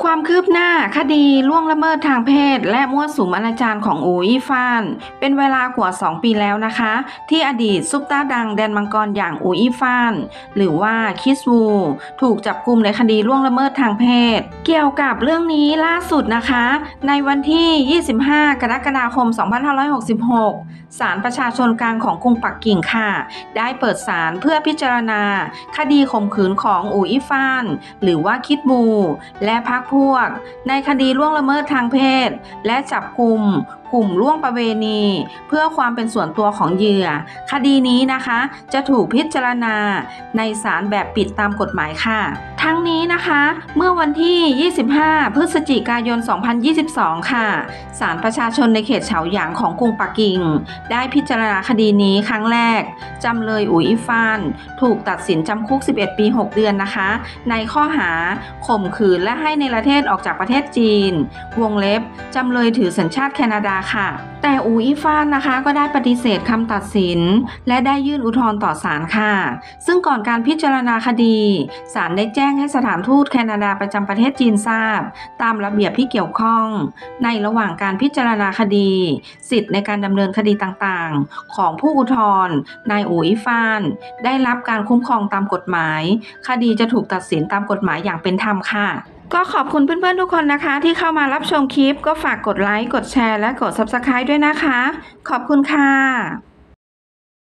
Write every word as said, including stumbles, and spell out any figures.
ความคืบหน้าคดีล่วงละเมิดทางเพศและมั่วสุมอนาจารของอูอี้ฟ่านเป็นเวลากว่าสองปีแล้วนะคะที่อดีตซุปตาร์ดังแดนมังกรอย่างอูอี้ฟ่านหรือว่าคิสวูถูกจับกุมในคดีล่วงละเมิดทางเพศเกี่ยวกับเรื่องนี้ล่าสุดนะคะในวันที่ยี่สิบห้ากรกฎาคมสองพันห้าร้อยหกสิบหกศาลประชาชนกลางของกรุงปักกิ่งค่ะได้เปิดศาลเพื่อพิจารณาคดีข่มขืนของอูอี้ฟ่านหรือว่าคิดบูและพรรคพวกในคดีล่วงละเมิดทางเพศและจับกุมกลุ่มล่วงประเวณีเพื่อความเป็นส่วนตัวของเหยื่อคดีนี้นะคะจะถูกพิจารณาในศาลแบบปิดตามกฎหมายค่ะทั้งนี้นะคะเมื่อวันที่ยี่สิบห้าพฤศจิกายนสองพันยี่สิบสองค่ะศาลประชาชนในเขตเฉาหยางของกรุงปักกิ่งได้พิจารณาคดีนี้ครั้งแรกจำเลยอูอี้ฟ่านถูกตัดสินจำคุกสิบเอ็ดปีหกเดือนนะคะในข้อหาข่มขืนและให้ในประเทศออกจากประเทศจีนวงเล็บจำเลยถือสัญชาติแคนาดาค่ะแต่อูอี้ฟ่านนะคะก็ได้ปฏิเสธคำตัดสินและได้ยื่นอุทธรณ์ต่อศาลค่ะซึ่งก่อนการพิจารณาคดีศาลได้แจ้งให้สถานทูตแคนาดาประจำประเทศจีนทราบตามระเบียบที่เกี่ยวข้องในระหว่างการพิจารณาคดีสิทธิ์ในการดำเนินคดีต่างๆของผู้อุทธรณ์นายอูอี้ฟ่านได้รับการคุ้มครองตามกฎหมายคดีจะถูกตัดสินตามกฎหมายอย่างเป็นธรรมค่ะก็ขอบคุณเพื่อนๆทุกคนนะคะที่เข้ามารับชมคลิปก็ฝากกดไลค์กดแชร์และกด ซับสไครบ์ ด้วยนะคะขอบคุณค่ะ